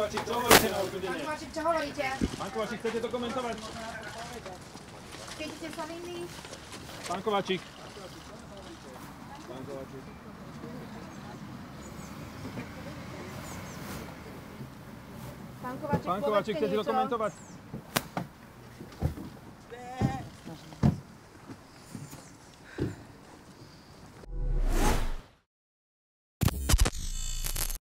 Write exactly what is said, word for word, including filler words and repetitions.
Kováčik, čo hovoríte na odsúdenie? Pán Kováčik, čo hovoríte? Pán Kováčik, chcete to komentovať? Cítite sa vinný? Pán Kováčik. Pán Kováčik. Pán Kováčik, Pán Kováčik, chcete to niečo? komentovať?